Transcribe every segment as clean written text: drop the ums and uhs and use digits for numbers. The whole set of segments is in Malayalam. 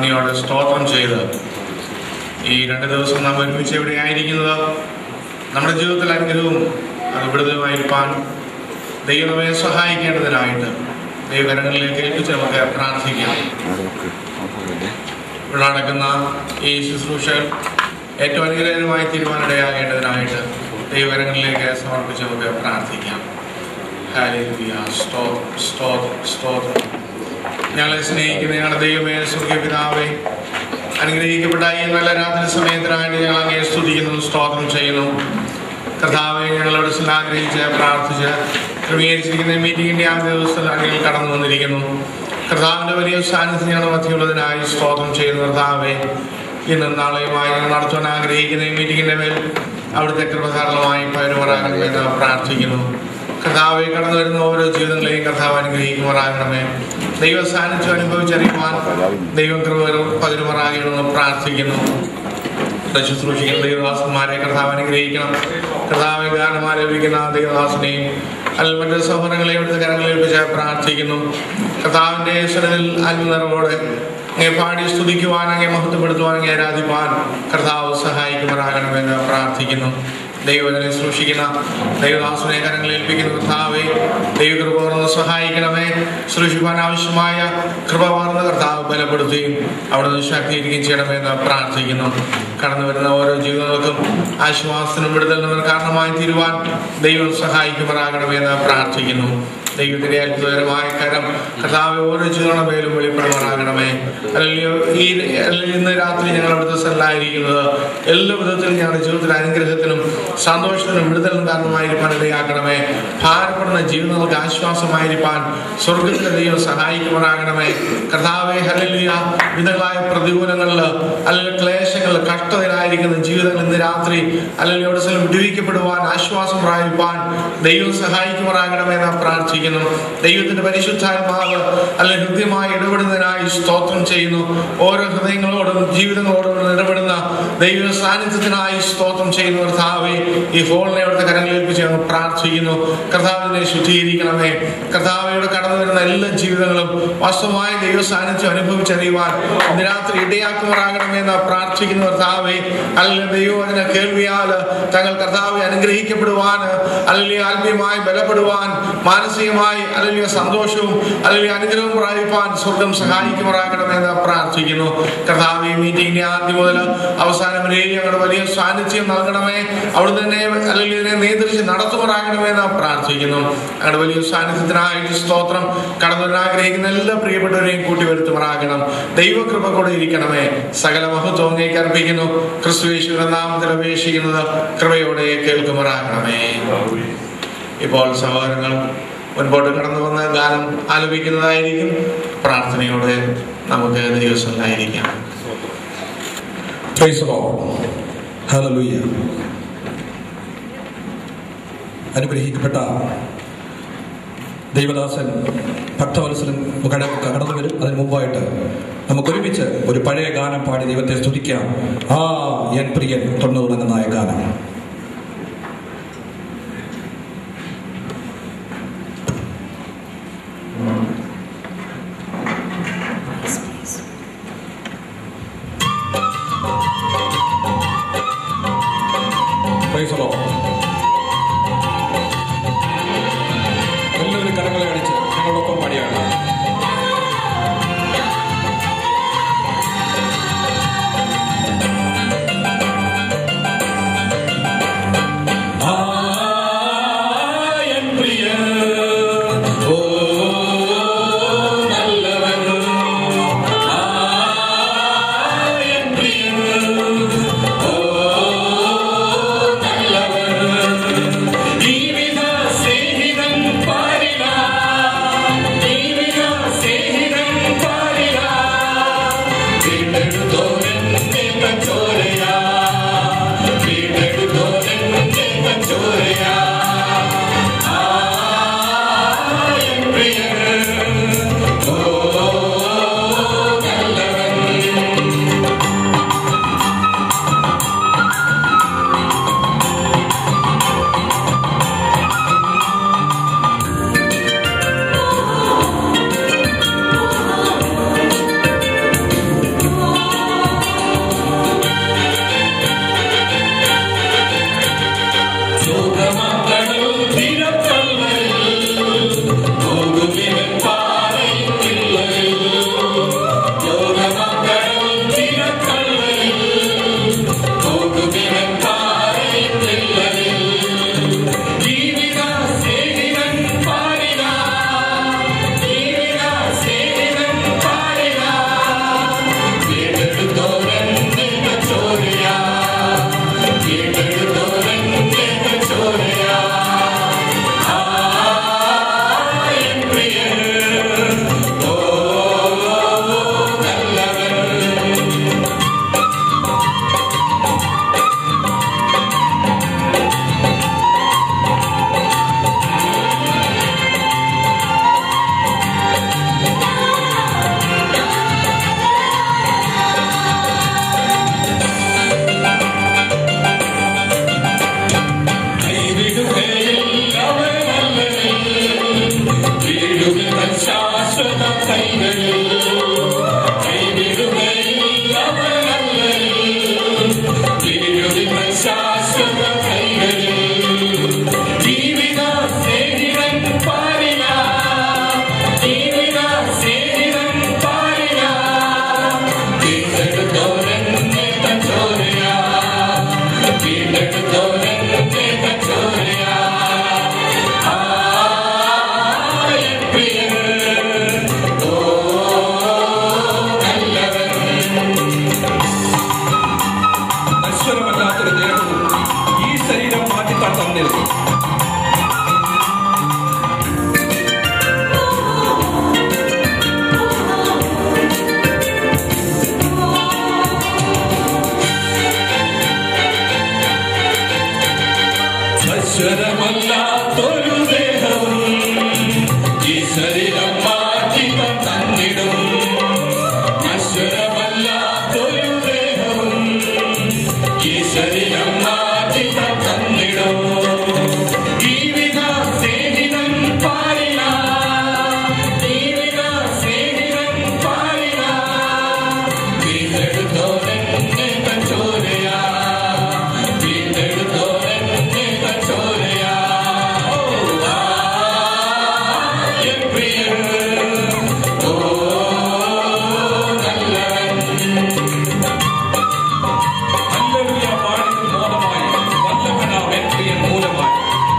നന്ദിയോടെ സ്തോത്രം ചെയ്ത് ഈ 2 ദിവസം നാം ഒരുമിച്ച് എവിടെയായിരിക്കുന്നത് നമ്മുടെ ജീവിതത്തിൽ അനുഗ്രഹവും അത് വിടുതലുമായിരിക്കാൻ ദൈവമേ സഹായിക്കേണ്ടതിനായിട്ട് ദൈവകരങ്ങളിലേക്ക് ഏൽപ്പിച്ച് നമുക്ക് പ്രാർത്ഥിക്കാം. ഇവിടെ നടക്കുന്ന ഈ ശുശ്രൂഷകൾ ഏറ്റവും അനുഗ്രഹമായി തീരുമാനമിടയാകേണ്ടതിനായിട്ട് ദൈവകരങ്ങളിലേക്ക് സമർപ്പിച്ച് നമുക്ക് പ്രാർത്ഥിക്കാം. ഹല്ലേലൂയ. സ്തോത്രം സ്തോത്രം സ്തോത്രം. ഞങ്ങളെ സ്നേഹിക്കുന്ന ഞങ്ങളുടെ ദൈവമേ സ്വർഗ്ഗീയ പിതാവേ, അനുഗ്രഹിക്കപ്പെട്ട ഈ നല്ല രാത്രി സമയത്തിനായിട്ട് ഞങ്ങൾ അങ്ങയെ സ്തുതിക്കുന്നു, സ്തോത്രം ചെയ്യുന്നു. കർത്താവെ, ഞങ്ങളോട് ആഗ്രഹിച്ച് പ്രാർത്ഥിച്ച് ക്രമീകരിച്ചിരിക്കുന്ന മീറ്റിങ്ങിൻ്റെ ആ ദിവസത്തിൽ അങ്ങ് കടന്നു വന്നിരിക്കുന്നു. കർത്താവിൻ്റെ വലിയ സാന്നിധ്യം ഞങ്ങളുടെ മധ്യമുള്ളതിനായി സ്തോത്രം ചെയ്യുന്നു. കർത്താവെ, ഇന്നും നാളെയുമായി ഞങ്ങൾ നടത്തുവാൻ ആഗ്രഹിക്കുന്ന ഈ മീറ്റിങ്ങിൻ്റെ മേൽ അവിടുത്തെ കൃപധാരണമായി പകരുമാറാകണമെന്ന് പ്രാർത്ഥിക്കുന്നു. കർത്താവെ, കടന്നു വരുന്ന ഓരോ ജീവിതങ്ങളെയും കർത്താവ് അനുഗ്രഹിക്കുമാറാകണമേ. ദൈവ സാന്നിധ്യം അനുഭവിച്ചറിയുവാൻ ദൈവം കൃപ പകരുമാറാകണമെന്ന് പ്രാർത്ഥിക്കുന്നു. ശുശ്രൂഷിക്കുന്ന ദൈവദാസന്മാരെ കർത്താവ് അനുഗ്രഹിക്കണം. കർത്താവ് ഗാനം ആലപിക്കുന്ന ദൈവദാസനെയും അല്ലെങ്കിൽ മറ്റു സഹോദരങ്ങളെ ഇവിടുത്തെ കരങ്ങളിൽ ഏൽപ്പിച്ച് പ്രാർത്ഥിക്കുന്നു. കർത്താവിൻ്റെ സ്വരത്തിൽ ആത്മനിറവോടെ അങ്ങേ പാടി സ്തുതിക്കുവാൻ, അങ്ങേ മഹത്വപ്പെടുത്തുവാൻ, അങ്ങേ ആരാധിക്കുവാൻ കർത്താവ് സഹായിക്കുമാറാകണമെന്ന് പ്രാർത്ഥിക്കുന്നു. ദൈവത്തിനെ സൂക്ഷിക്കുന്ന ദൈവദാസനെ കരങ്ങളിൽ ഏൽപ്പിക്കുന്ന കർത്താവെ, ദൈവകൃപ പകർന്ന് സഹായിക്കണമേ. സൂക്ഷിക്കുവാൻ ആവശ്യമായ കൃപ പകർന്ന് കർത്താവ് ബലപ്പെടുത്തുകയും അവിടുന്ന് ശക്തീകരിക്കുകയും ചെയ്യണമെന്ന് പ്രാർത്ഥിക്കുന്നു. കടന്നു വരുന്ന ഓരോ ജീവിതങ്ങൾക്കും ആശ്വാസത്തിനും വിടുതലിനും കാരണമായി തീരുവാൻ ദൈവം സഹായിക്കുമാറാകണമെന്ന് പ്രാർത്ഥിക്കുന്നു. ദൈവത്തിന്റെ അത്ഭുതകരമായ കരം കർത്താവ് ഓരോ ജീവിതങ്ങളുടെ മേലും വെളിപ്പെടുമാറാകണമേ. അല്ലെങ്കിൽ ഇന്ന് രാത്രി ഞങ്ങൾ അവിടുത്തെ സ്ഥലത്തായിരിക്കുന്നത് എല്ലാ വിധത്തിലും ഞങ്ങളുടെ ജീവിതത്തിൽ അനുഗ്രഹത്തിനും സന്തോഷത്തിനും വിടുതലിനും കാരണമായിരിക്കാൻ ഇടയാക്കണമേ. ഭാരപ്പെടുന്ന ജീവിതങ്ങൾക്ക് ആശ്വാസമായിരിക്കാൻ സ്വർഗത്തിലെ ദൈവം സഹായിക്കുമാറാകണമേ. കർത്താവെ, ഹല്ലേലൂയ. വിധങ്ങളായ പ്രതികൂലങ്ങളിൽ അല്ലെങ്കിൽ ക്ലേശങ്ങളിൽ കഷ്ടതയിലായിരിക്കുന്ന ജീവിതങ്ങൾ ഇന്ന് രാത്രി അല്ലെങ്കിൽ എവിടെ സ്ഥലം വിടുവിക്കപ്പെടുവാൻ, ആശ്വാസം പ്രാപിപ്പാൻ ദൈവം സഹായിക്കുമാറാകണമെന്ന് പ്രാർത്ഥിക്കുന്നു. ദൈവത്തിന്റെ പരിശുദ്ധാത്മാവ് അല്ലെങ്കിൽ ഹൃദ്യമായി ഇടപെടുന്നതിനായി സ്തോത്രം ചെയ്യുന്നു. ഓരോ ഹൃദയങ്ങളോടും ജീവിതങ്ങളോടും ഇടപെടുന്ന ദൈവ സാന്നിധ്യത്തിനായി സ്തോത്രം ചെയ്യുന്നു. കർത്താവെ, ഈ ഹോളിനെ അവിടുത്തെ കരങ്ങളിൽ ഏൽപ്പിച്ച് ഞങ്ങൾ പ്രാർത്ഥിക്കുന്നു. കർത്താവിനെ ശുദ്ധീകരിക്കണമേ. കർത്താവയുടെ കടന്നു വരുന്ന എല്ലാ ജീവിതങ്ങളും വാസ്തവമായ ദൈവ സാന്നിധ്യം അനുഭവിച്ചറിയുവാൻ ഇന്ന് രാത്രി ഇടയാക്കുമാറാകണമെന്ന് പ്രാർത്ഥിക്കുന്നു. കർത്താവെ, അല്ലെങ്കിൽ ദൈവവചന കേൾവിയാൽ തങ്ങൾ കർത്താവെ അനുഗ്രഹിക്കപ്പെടുവാൻ, അല്ലെങ്കിൽ ആത്മീയമായി ബലപ്പെടുവാൻ, മാനസികമായി അല്ലെങ്കിൽ സന്തോഷവും അല്ലെങ്കിൽ അനുഗ്രഹവും പ്രാപിപ്പാൻ സ്വർഗം സഹായിക്കുമാറാകണമെന്ന് പ്രാർത്ഥിക്കുന്നു. കർത്താവെ, മീറ്റിംഗിന്റെ ആദ്യം മുതൽ അവസാനം വരെ ഞങ്ങളുടെ വലിയ സാന്നിധ്യം നൽകണമേ. അവിടെ തന്നെ അല്ലെങ്കിൽ ഇതിനെ നിയന്ത്രിച്ച് നടത്തുമാറാകണമെന്ന് പ്രാർത്ഥിക്കുന്നു. ഞങ്ങളുടെ വലിയ സാന്നിധ്യത്തിനായിട്ട് സ്തോത്രം. കടന്നു വരാൻ ആഗ്രഹിക്കുന്ന എല്ലാ പ്രിയപ്പെട്ടവരെയും കൂട്ടിവരുത്തുമാറാകണം. ദൈവകൃപ കൂടെ ഇരിക്കണമേ. സകല മഹത്വം അങ്ങേക്ക് അർപ്പിക്കുന്നു. ക്രിസ്തുയേശുവിന്റെ നാമത്തിൽ അപേക്ഷിക്കുന്നത് കൃപയോടെ കേൾക്കുമാറാകണമേ. ഇപ്പോൾ സഹോദരങ്ങൾ മുൻപോട്ട് കടന്നു വന്ന ഗാനം ആലപിക്കുന്നതായിരിക്കും. പ്രാർത്ഥനയോടെ നമുക്ക് ദിവസങ്ങളിലായിരിക്കാം. ഹല്ലേലൂയ. അനുഗ്രഹിക്കപ്പെട്ട ദൈവദാസൻ ഭക്തവത്സലൻ കടന്നു വരും. അതിന് മുമ്പായിട്ട് നമുക്കൊരുമിച്ച് ഒരു പഴയ ഗാനം പാടി ദൈവത്തെ സ്തുതിക്കാം. ആ എൻ പ്രിയൻ തൊണ്ണു തുടങ്ങുന്ന ഗാനം. എല്ലാവരും കരങ്ങളെ അടിച്ച് ഞങ്ങളോടൊപ്പം പാടിയാണ്. Nalla വന്നിരുന്നു. അശ്വരമല്ലാത്തൊരു ദേഹവും ഈ ശരീരം മാറ്റി തന്നിടും. അശ്വരമല്ലാത്തൊരു ദേഹവും ഈ ശരീരം മാറ്റി തന്നിടും. ജീവിത സ്നേഹിതൻ പാടിന, ജീവിത സ്നേഹിതൻ പാടിന, വീണ്ടെടുത്തോരെന്നെ തൻ ചോരയാ, വീണ്ടെടുത്തോരെന്നെ തൻ ചോരയാ. എൻ പ്രിയൻ, ഓ നല്ലവൻ. ഹല്ലേലൂയ പാടിന് മോദമായി വല്ലഭനാം എൻ പ്രിയൻ മൂലമായി.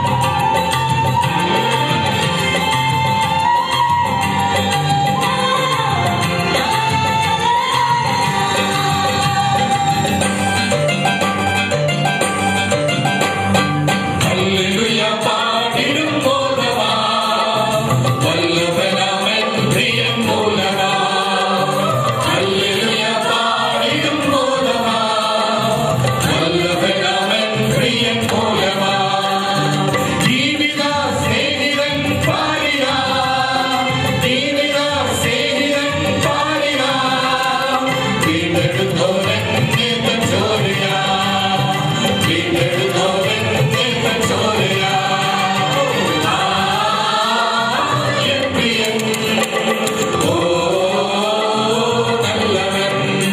ഹല്ലേലൂയ പാടിടും മോദമാ, വല്ലഭനാമൻ പ്രിയൻ മൂലമാ. ഹല്ലേലൂയ പാടിടും മോദമാ, വല്ലഭനാമൻ പ്രിയൻ മൂലമാ. ജീവിത സ്നേഹിതൻ പാടിന, ജീവിത സ്നേഹിതൻ പാടിന, വീണ്ടെടുത്തോരെന്നെ തൻ ചോരയാ, വീണ്ടെടുത്തോരെന്നെ തൻ ചോരയാ. എൻ പ്രിയൻ, ഓ നല്ലവൻ.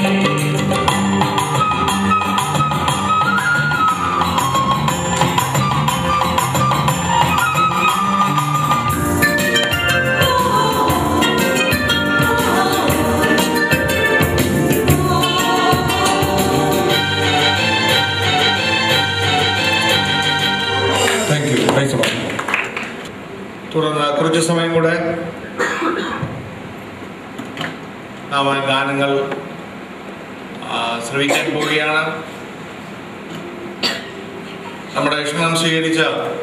Thank you. Praise the lord. തുടർന്ന് കുറച്ച് സമയം കൂടെ നാം ഗാനങ്ങൾ ശ്രവിക്കാൻ പോവുകയാണ്. നമ്മുടെ ക്ഷണം സ്വീകരിച്ച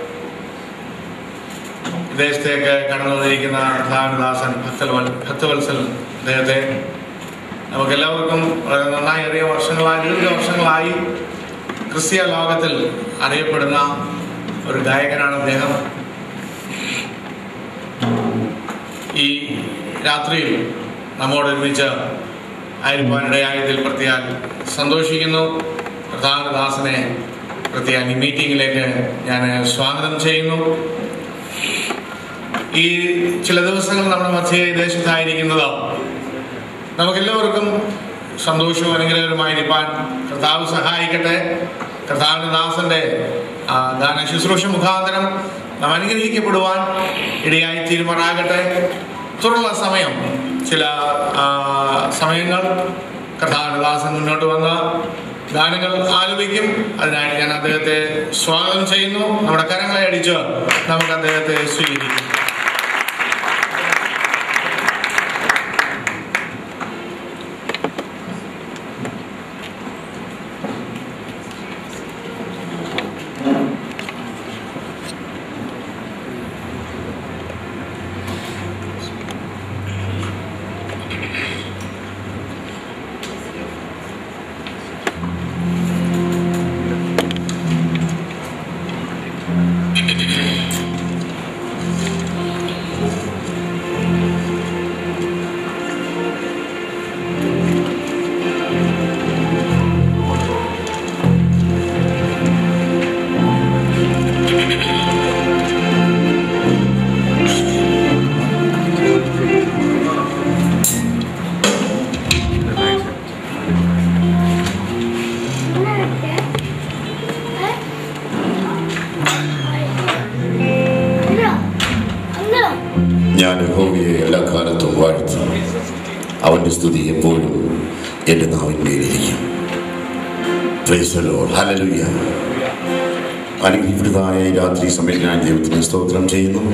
വിദേശത്തേക്ക് കടന്നു വന്നിരിക്കുന്ന ധാനദാസൻ ഭക്തവത്സലൻ അദ്ദേഹത്തെ നമുക്കെല്ലാവർക്കും വളരെ നന്നായി അറിയ ദീർഘവർഷങ്ങളായി ക്രിസ്തീയ ലോകത്തിൽ അറിയപ്പെടുന്ന ഒരു ഗായകനാണ് അദ്ദേഹം. ഈ രാത്രിയിൽ നമ്മോടൊരുമിച്ച് ആയിരിക്കാനിടയായതിൽ പ്രത്യേകം സന്തോഷിക്കുന്നു. പ്രധാനദാസനെ പ്രത്യേകം ഈ മീറ്റിങ്ങിലേക്ക് ഞാൻ സ്വാഗതം ചെയ്യുന്നു. ഈ ചില ദിവസങ്ങൾ നമ്മുടെ മധ്യ ദേശത്തായിരിക്കുന്നത് നമുക്കെല്ലാവർക്കും സന്തോഷവും അനുഗ്രഹകരമായിരിക്കാൻ കർത്താവ് സഹായിക്കട്ടെ. കർത്താവിൻ്റെ ദാസന്റെ ഗാന ശുശ്രൂഷ മുഖാന്തരം നാം അനുഗ്രഹിക്കപ്പെടുവാൻ ഇടയായി തീരുമാനാകട്ടെ. തുടർന്നുള്ള സമയം ചില സമയങ്ങൾ കർത്താവിൻ്റെ ദാസൻ മുന്നോട്ട് വന്ന ഗാനങ്ങൾ ആലപിക്കും. അതിനായി ഞാൻ അദ്ദേഹത്തെ സ്വാഗതം ചെയ്യുന്നു. നമ്മുടെ കരങ്ങളെ അടിച്ച് നമുക്ക് അദ്ദേഹത്തെ സ്വീകരിക്കാം. ഞാൻ യഹോവയെ എല്ലാ കാലത്തും വാഴ്ത്തും. അവൻ്റെ സ്തുതി എപ്പോഴും എൻ്റെ നാവിന്മേലിരിക്കും. Praise the lord. ഹല്ലേലൂയ. അനുഗ്രഹിക്കപ്പെട്ടതായ ഈ രാത്രി സമയത്ത് ഞാൻ ദൈവത്തിന് സ്തോത്രം ചെയ്യുന്നു.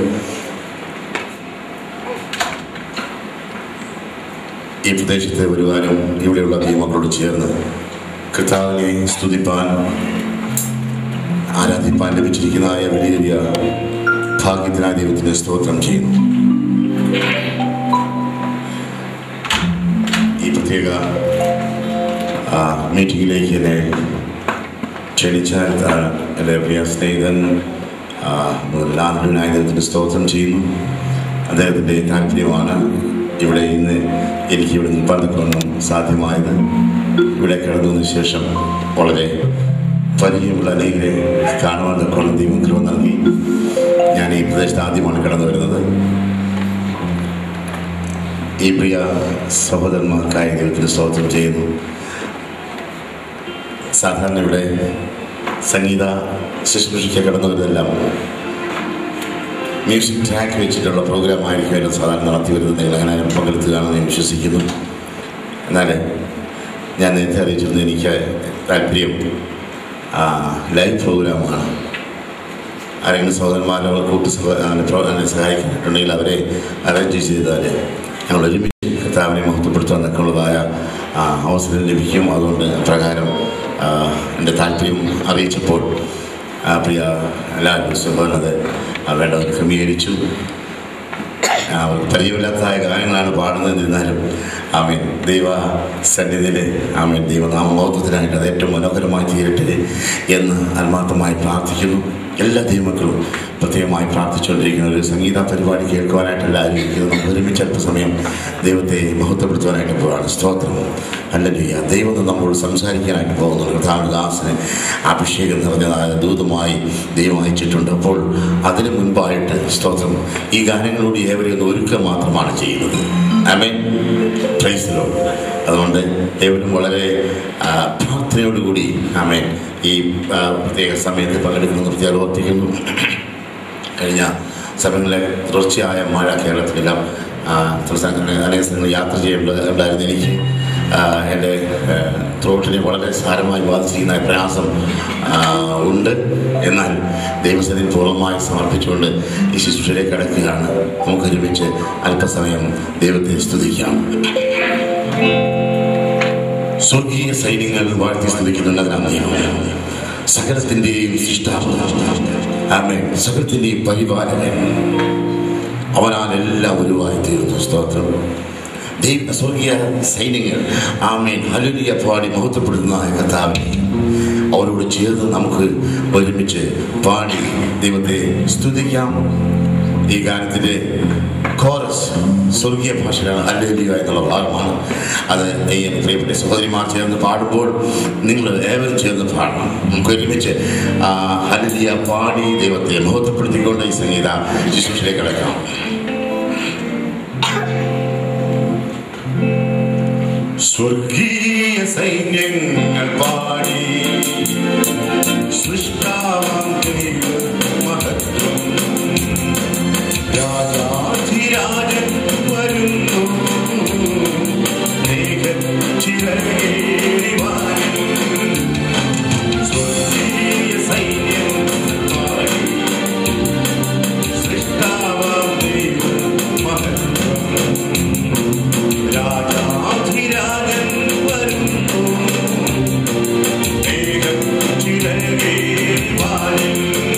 ഈ പ്രദേശത്തെ വരുവാനും ഇവിടെയുള്ള ദൈവമക്കളോട് ചേർന്ന് കർത്താവിനെ സ്തുതിപ്പാൻ ആരാധിപ്പാൻ ലഭിച്ചിരിക്കുന്നതായ വലിയ ഭാഗ്യത്തിനായി ദൈവത്തിന് സ്തോത്രം ചെയ്യുന്നു. ഈ പ്രത്യേക മീറ്റിങ്ങിലേക്ക് എന്നെ ക്ഷണിച്ച എൻ്റെ പ്രിയ സ്നേഹിതൻ ലാലുവിനായി ദൈവത്തിന് സ്തോത്രം ചെയ്യുന്നു. അദ്ദേഹത്തിൻ്റെ താല്പര്യമാണ് ഇവിടെ ഇന്ന് എനിക്ക് ഇവിടെ നിൽപ്പാതൊക്കെ സാധ്യമായത്. ഇവിടെ കിടന്നതിന് ശേഷം വളരെ പരിചയമുള്ള അനേകരെ കാണുവാനൊക്കെ ദൈവം കൃപ നൽകി. ഞാൻ ഈ പ്രദേശത്ത് ആദ്യമാണ് കടന്നു വരുന്നത്. ഈ പ്രിയ സഹോദരന്മാർക്കായി ദൈവത്തിന് സ്തോത്രം ചെയ്യുന്നു. സാധാരണ ഇവിടെ സംഗീത ശുശ്രൂഷയ്ക്ക് കടന്നു വരുന്നതെല്ലാം മ്യൂസിക് ട്രാക്ക് വെച്ചിട്ടുള്ള പ്രോഗ്രാം ആയിരിക്കുമല്ലോ സാധാരണ നടത്തി വരുന്നത്. നിങ്ങൾ അങ്ങനെ പങ്കെടുത്തുകയാണെന്ന് ഞാൻ വിശ്വസിക്കുന്നു. എന്നാൽ ഞാൻ നേരത്തെ അറിയിച്ചിരുന്നു, എനിക്ക് താല്പര്യം ലൈവ് പ്രോഗ്രാമാണ്. ആരെങ്കിലും സഹോദരന്മാരോ സഹായിക്കുന്നുണ്ടെങ്കിൽ അവരെ അറേഞ്ച് ചെയ്താൽ ഞങ്ങൾ ഒരുമിച്ച് കർത്താവിനെ മഹത്വപ്പെടുത്താൻ എന്നൊക്കെയുള്ളതായ അവസരം ലഭിക്കും. അതുകൊണ്ട് പ്രകാരം എൻ്റെ താല്പര്യം അറിയിച്ചപ്പോൾ പ്രിയ ലാലു സഹോദരനത് വേണ്ടവർ ക്രമീകരിച്ചു. പരിചയമില്ലാത്തതായ ഗാനങ്ങളാണ് പാടുന്നതെന്നിരുന്നാലും ആമേൻ ദൈവ സന്നിധിയിൽ ആമേൻ ദൈവനാമ മഹത്വത്തിനായിട്ട് അത് ഏറ്റവും മനോഹരമായി തീരട്ടെ എന്ന് ആത്മാർത്ഥമായി പ്രാർത്ഥിക്കുന്നു. എല്ലാ ദൈവമക്കളും പ്രത്യേകമായി പ്രാർത്ഥിച്ചുകൊണ്ടിരിക്കുന്ന ഒരു സംഗീത പരിപാടി കേൾക്കുവാനായിട്ട് എല്ലാവരും ഇരിക്കുന്നത്. നമുക്ക് ഒരുമിച്ച് അല്പസമയം ദൈവത്തെ മഹത്വപ്പെടുത്തുവാനായിട്ട് പോവാണ്. സ്തോത്രം, ഹല്ലേലൂയ. ദൈവം നമ്മോട് സംസാരിക്കാനായിട്ട് പോകുന്നു. കർത്താവിന്റെ ദാസന് അഭിഷേകം നിറഞ്ഞതായ ദൂതമായി ദൈവം അയച്ചിട്ടുണ്ട്. അപ്പോൾ അതിന് മുൻപായിട്ട് സ്തോത്രം ഈ ഗാനങ്ങളോട് ഏവരെയും ഒന്ന് ഒരുക്കുക മാത്രമാണ് ചെയ്യുന്നത്. Amen, praise the lord. അതുകൊണ്ട് ഏവരും വളരെ പ്രാർത്ഥനയോടുകൂടി ആമേൻ ഈ പ്രത്യേക സമയത്ത് പങ്കെടുക്കുന്നത് പ്രത്യേകം ഓർത്തിക്കുന്നു. കഴിഞ്ഞ സമയങ്ങളിലെ തുടർച്ചയായ മഴ കേരളത്തിലെല്ലാം സംസ്ഥാനങ്ങളിൽ അനേക സ്ഥലങ്ങളിൽ യാത്ര ചെയ്യേണ്ടതായിരുന്നു. എനിക്ക് എൻ്റെ ത്രോട്ടിനെ വളരെ സാരമായി ബാധിച്ചിരിക്കുന്ന പ്രയാസം ഉണ്ട്. എന്നാൽ ദൈവസന്നിധിയിൽ പൂർണ്ണമായി സമർപ്പിച്ചുകൊണ്ട് ഈ ശുശ്രൂഷയിലേക്ക് കടക്കുകയാണ്. നമുക്ക് ഒരുമിച്ച് അല്പസമയം ദൈവത്തെ സ്തുതിക്കാം. സ്വർഗീയ സൈന്യങ്ങൾ വാഴ്ത്തി സ്തുതിക്കുന്നുണ്ട്. സകലത്തിൻ്റെയും സൃഷ്ടാവ്, ആമേൻ, സകലത്തിൻ്റെയും പരിപാലകൻ, അവനാൽ എല്ലാം ഉരുവായി തീർന്നു. സ്തോത്രം. ദൈവ സ്വർഗീയ സൈന്യങ്ങൾ ആമേൻ ഹല്ലേലൂയ പാടി മഹത്വപ്പെടുത്തുന്നതായ കർത്താവിനെ അവരോട് ചേർന്ന് നമുക്ക് ഒരുമിച്ച് പാടി ദൈവത്തെ സ്തുതിക്കാം. ഈ ഗാനത്തിൻ്റെ കോറസ് സ്വർഗീയ ഭാഷയിലാണ്, ഹല്ലേലൂയ എന്നുള്ള ഭാഗമാണ്. അത് പ്രിയപ്പെട്ട സഹോദരിമാർ ചേർന്ന് പാടുമ്പോൾ നിങ്ങൾ ഏവരും ചേർന്ന് പാടണം. നമുക്ക് ഒരുമിച്ച് ഹല്ലേലൂയ പാടി ദൈവത്തെ മഹത്വപ്പെടുത്തിക്കൊണ്ട് ഈ സംഗീത ശുശ്രൂഷയിലേക്ക് കടക്കാം. സ്വർഗീയ സൈന്യങ്ങൾ പാടി സൃഷ്ടാവാം മഹത്വം, രാജാധിരാജൻ വരുന്നു സ്വർഗീയ സൈന്യം പാടി സൃഷ്ടാവാം മഹത്വം, രാജാധിരാജൻ വരുന്നു ചിലകേ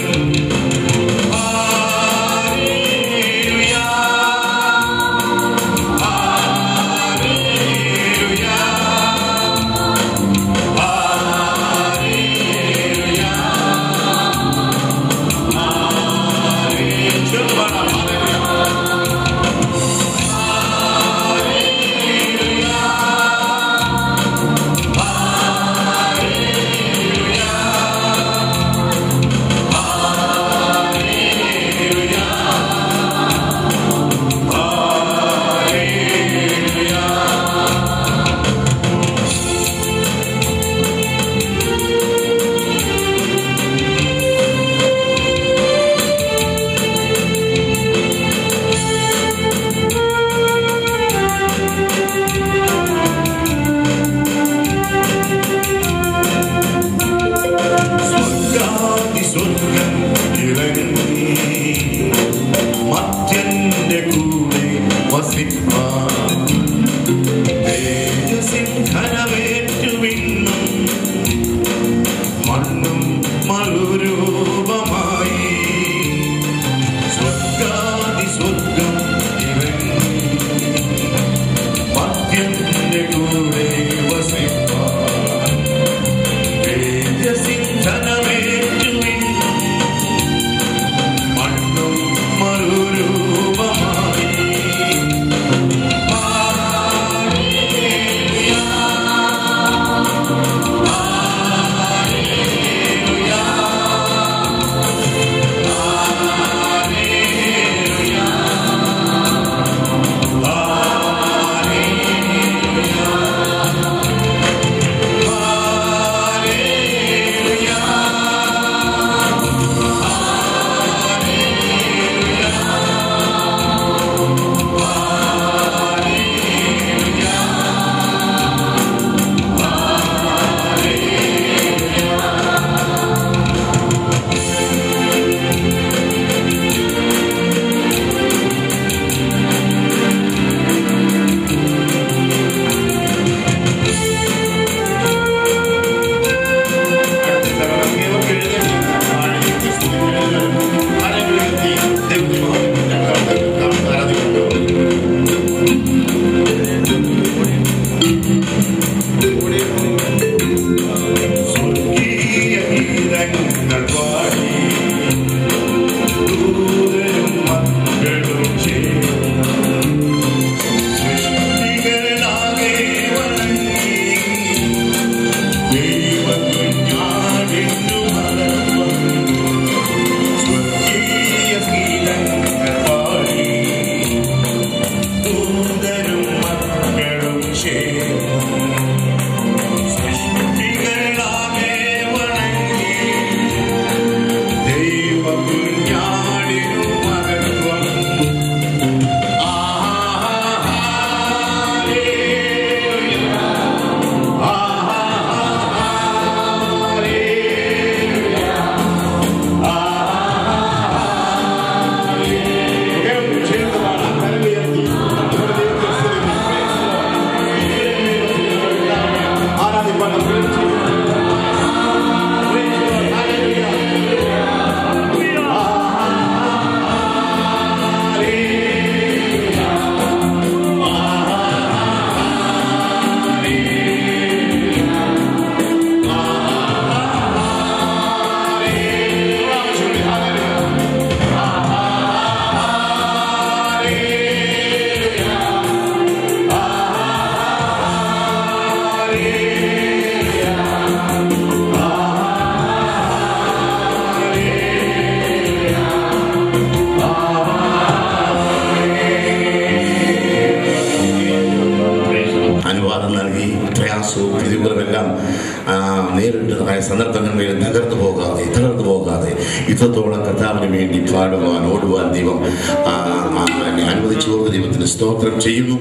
സന്ദർഭങ്ങളിൽ തകർന്നു പോകാതെ ഇത്രത്തോളം കർത്താവിന് വേണ്ടി പാടുവാൻ ഓടുവാൻ ദൈവം എന്നെ അനുവദിച്ചുകൊണ്ട് ദൈവത്തിന് സ്തോത്രം ചെയ്യുന്നു.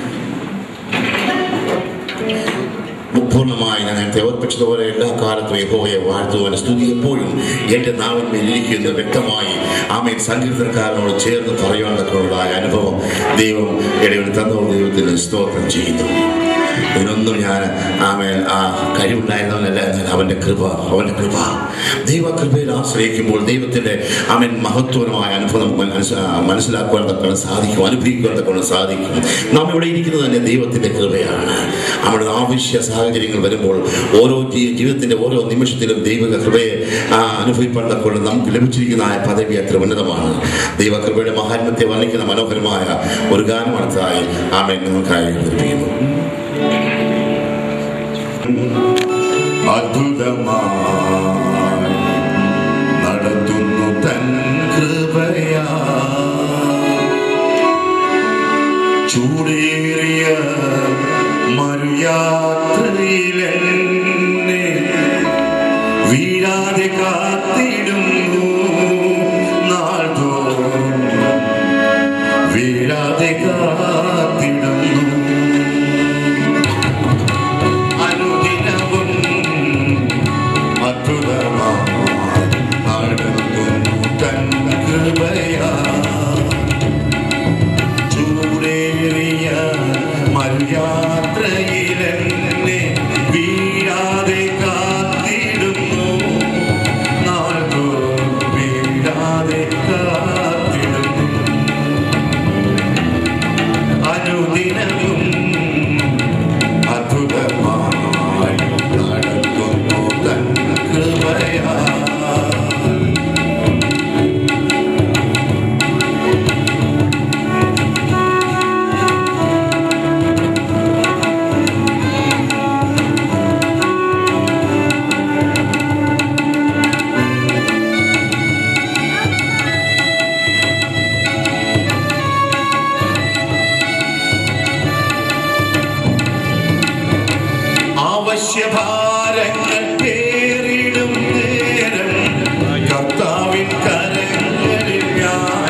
പൂർണ്ണമായി ഞാൻ നേരത്തെ ഓർപ്പിച്ചതുപോലെ എല്ലാ കാലത്തും യഹോവയെ വാഴ്ത്തുവാൻ സ്തുതി എപ്പോഴും എൻ്റെ നാവിന്മേൽ ഇരിക്കുന്നു വ്യക്തമായി ആമേൻ സങ്കീർത്തനക്കാരനോട് ചേർന്ന് പറയുവാനൊക്കെയുള്ളതായ അനുഭവം ദൈവം ഇടയിൽ തന്നോട് ദൈവത്തിന് സ്തോത്രം ചെയ്യുന്നു. ഇതിനൊന്നും ഞാൻ ആമേൻ ആ കഴിവുണ്ടായിരുന്നവനല്ല, എന്നാൽ അവൻ്റെ കൃപ ദൈവകൃപയിൽ ആശ്രയിക്കുമ്പോൾ ദൈവത്തിൻ്റെ ആമേൻ മഹത്വപരമായ അനുഭവം മനസ്സിലാക്കുവാൻ തക്കൊണ്ട് സാധിക്കും, അനുഭവിക്കുവാൻ തക്കൊണ്ട് സാധിക്കും. നാം ഇവിടെ ഇരിക്കുന്നത് തന്നെ ദൈവത്തിൻ്റെ കൃപയാണ്. നമ്മുടെ ആവശ്യ സാഹചര്യങ്ങൾ വരുമ്പോൾ ഓരോ ജീവിതത്തിൻ്റെ ഓരോ നിമിഷത്തിലും ദൈവിക കൃപയെ അനുഭവിപ്പാൻ തക്കൊണ്ട് നമുക്ക് ലഭിച്ചിരിക്കുന്ന ആ പദവി അത്ര ഉന്നതമാണ്. ദൈവകൃപയുടെ മഹാത്മ്യത്തെ വർണ്ണിക്കുന്ന മനോഹരമായ ഒരു ഗാനം അടുത്തതായി ആമേൻ നിങ്ങൾക്കായി അവതരിപ്പിക്കുന്നു. അദ്ഭുതമായി നടത്തുന്നു തൻ കൃപയാ ചൂടേറിയ മറുയാത്രയിലെന്നെ വീഴാതെ കാത്തിടുന്നു നാൾതോറും വീഴാതെ കാത്തിടുന്നു അനുദിനവും അദ്ഭുതമായി നടത്തുന്നു തൻ കൃപയാ ചൂടേറിയ മറുയാത്രയിലെന്നെ വീഴാതെ കാത്തിടുന്നു നാൾതോറും വീഴാതെ കാത്തിടുന്നു അനുദിനവും അദ്ഭുതമായി നടത്തുന്നു തൻ കൃപയാ ഭാരങ്ങൾ പേറിടും നേരം കർത്താവിൻ കരങ്ങളിൽ ഞാൻ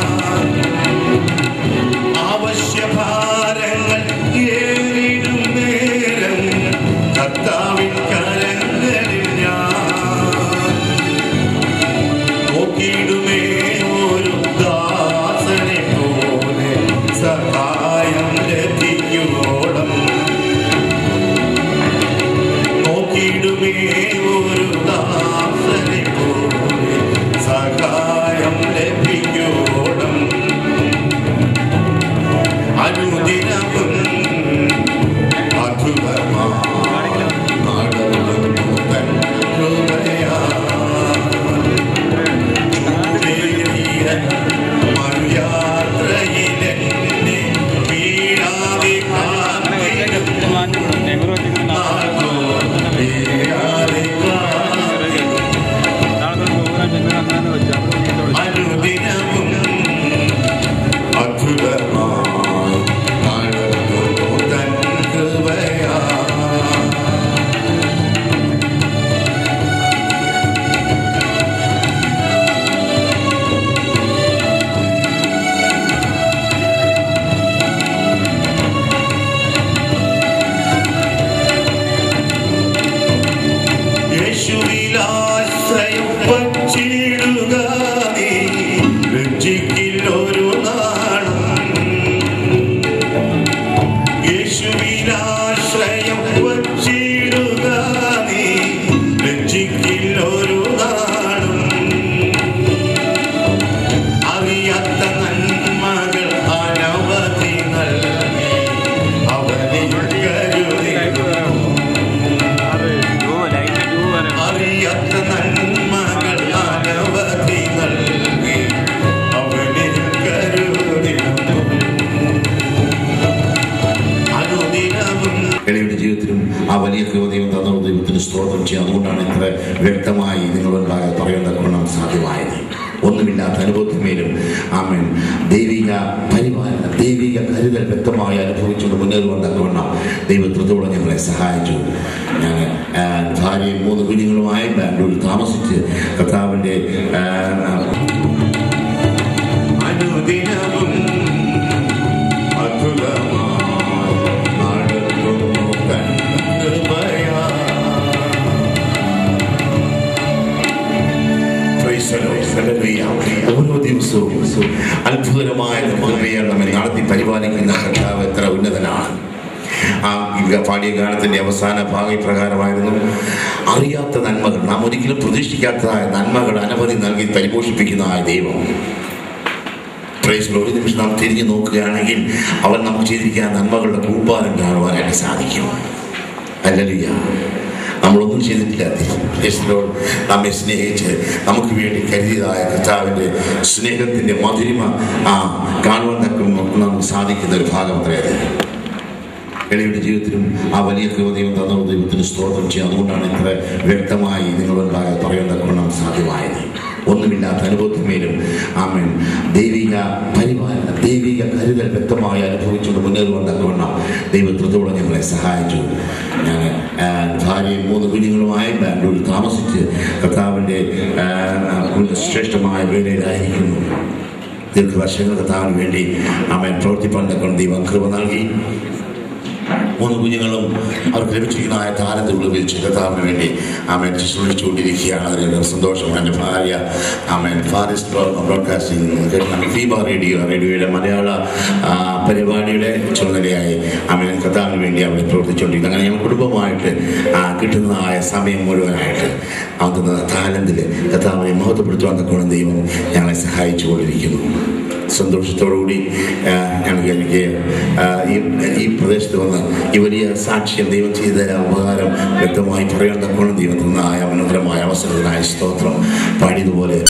ആവശ്യഭാരങ്ങൾ ഏറിടും നേരം കർത്താവിൻ കരങ്ങളിൽ ഞാൻ നോക്കിയിടുമേ ഒരു ദാസനെ പോലെ സഹായം ലഭിക്കുവോളം ഒരു ദാസനെ പോലെ സഹായം ലഭിക്കോളം അനുദിനവും അദ്ഭുതമായി നടത്തുന്നു തൻ കൃപയാ ചൂടേറിയ മറുയാത്രയിലെന്നെ വീഴാതെ കാത്തിടുന്നു അനുദിനവും അദ്ഭുതമായി നടത്തുന്നു തൻ കൃപയാ യേശുവിലാശ്രയം വച്ചിടുക നീ ലജ്ജിക്കില്ലൊരു നാളും യേശുവിലാശ്രയം വച്ചിടുക നീ ലജ്ജിക്കില്ലൊരു നാളും അറിയാത്ത നന്മകൾ അനവധി നൽകി അവനെ കരുതിടുന്നു അറിയാത്ത നന്മകൾ അനവധി നൽകി അവനെ കരുതിടുന്നു അനുദിനവും എളിയുടെ ജീവിതത്തിലും ആ വലിയ ദൈവം തന്ന ദൈവത്തിന് സ്തോത്രം ചെയ്യുക. അതുകൊണ്ടാണ് ഇത്ര വ്യക്തമായി നിങ്ങളുണ്ടായ പറയുന്നത് സാധ്യമായത്. ഒന്നുമില്ലാത്ത അനുഭവത്തിന്മേലും ആമേൻ ദൈവിക പരിപാലനം ദൈവിക കരുതൽ വ്യക്തമായി അനുഭവിച്ചുകൊണ്ട് മുന്നേറുവാൻ തക്കവണ്ണം ദൈവത്തോടെ ഞങ്ങളെ സഹായിച്ചു. ഞാൻ ഭാര്യയും 3 കുഞ്ഞുങ്ങളുമായി ബാംഗ്ലൂരിൽ താമസിച്ച് കർത്താവിൻ്റെ അനുദിനവും ഓരോ ദിവസവും അത്ഭുതകരമായ നമ്മെ നടത്തി പരിപാലിക്കുന്ന കർത്താവ് എത്ര ഉന്നതനാണ്. ആ പാടിയ ഗാനത്തിൻ്റെ അവസാന ഭാഗം പ്രകാരമായിരുന്നു, അറിയാത്ത നന്മകൾ, നാം ഒരിക്കലും പ്രതീക്ഷിക്കാത്തതായ നന്മകൾ അനവധി നൽകി പരിപോഷിപ്പിക്കുന്നതായ ദൈവം. ഒരു നിമിഷം നാം തിരിഞ്ഞു നോക്കുകയാണെങ്കിൽ അവൻ നമുക്ക് ചെയ്തിരിക്കുന്ന നന്മകളുടെ കൂമ്പാരം കാണുവാനായിട്ട് സാധിക്കും. ഹല്ലേലൂയ. നമ്മളൊന്നും ചെയ്തിട്ടില്ല. നമ്മെ സ്നേഹിച്ച് നമുക്ക് വേണ്ടി കരുതിയതായ കർത്താവിൻ്റെ സ്നേഹത്തിൻ്റെ മധുരിമ കാണുവാൻ നമുക്ക് സാധിക്കുന്ന ഒരു ഭാഗം അത്രയത്. എളിയുടെ ജീവിതത്തിലും ആ വലിയ ദൈവം തന്ന ദൈവത്തിന് സ്തോത്രം ചെയ്യാം. അതുകൊണ്ടാണ് ഇത്ര വ്യക്തമായി നിങ്ങളുണ്ടായ പറയാൻ തക്കണം സാധ്യമായത്. ഒന്നുമില്ലാത്ത അനുഭവത്തിന്മേലും ആമേൻ ദൈവിക പരിപാലന, ദൈവിക കരുതൽ വ്യക്തമായി അനുഭവിച്ചുകൊണ്ട് മുന്നേറുവാൻ തക്കവണ്ണം ദൈവത്തോളം ഞങ്ങളെ സഹായിച്ചു. ഞാൻ ഭാര്യയും 3 കുഞ്ഞുങ്ങളുമായി ബാംഗ്ലൂരിൽ താമസിച്ച് കർത്താവിൻ്റെ ശ്രേഷ്ഠമായ വേലയിലായിരിക്കുന്നു. ദീർഘവർഷങ്ങൾ കർത്താവിന് വേണ്ടി ആമേൻ പ്രവർത്തിപ്പാൻ തക്കൊണ്ട് ദൈവം കൃപ നൽകി. 3 കുഞ്ഞുങ്ങളും അവർക്ക് ലഭിച്ചിരിക്കുന്ന താലന്തുകൾ ഉപയോഗിച്ച് കർത്താവിന് വേണ്ടി ആമേൻ ശുശ്രൂഷിച്ചുകൊണ്ടിരിക്കുകയാണ്. അതിൻ്റെ സന്തോഷം. എൻ്റെ ഭാര്യ ആമേൻ ഫാറിസ്റ്റ് ബ്രോഡ്കാസ്റ്റിംഗ് ഫീബ റേഡിയോയുടെ മലയാള പരിപാടിയുടെ ചുമതലയായി ആമേൻ കർത്താവിന് വേണ്ടി അവിടെ പ്രവർത്തിച്ചുകൊണ്ടിരിക്കുന്നത്. അങ്ങനെ ഞങ്ങൾ കുടുംബമായിട്ട് കിട്ടുന്നതായ സമയം മുഴുവനായിട്ട് ആകുന്ന താലന്തിൽ കർത്താവിനെ മഹത്വപ്പെടുത്തുവാൻ തക്കോണം ദൈവം ഞങ്ങളെ സഹായിച്ചു കൊണ്ടിരിക്കുന്നു. സന്തോഷത്തോടുകൂടി എനിക്ക് ഈ പ്രദേശത്ത് വന്ന് ഈ വലിയ സാക്ഷ്യം ദൈവം ചെയ്ത ഉപകാരം വ്യക്തമായി പറയാൻ തക്കോണം ദൈവം തന്ന മനോഹരമായ അവസരത്തിനായ സ്തോത്രം. പാടിയതുപോലെ